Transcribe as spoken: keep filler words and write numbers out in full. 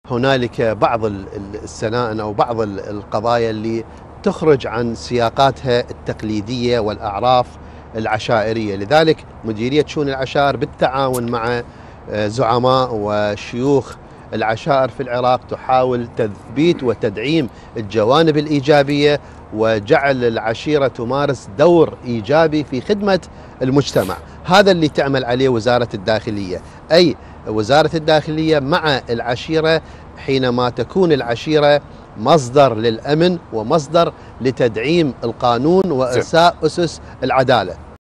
هنالك بعض السنائن أو بعض القضايا اللي تخرج عن سياقاتها التقليدية والأعراف العشائرية. لذلك مديرية شؤون العشائر بالتعاون مع زعماء وشيوخ العشائر في العراق تحاول تثبيت وتدعيم الجوانب الإيجابية وجعل العشيرة تمارس دور إيجابي في خدمة المجتمع. هذا اللي تعمل عليه وزارة الداخلية، أي وزارة الداخلية مع العشيرة حينما تكون العشيرة مصدر للأمن ومصدر لتدعيم القانون وإرساء أسس العدالة.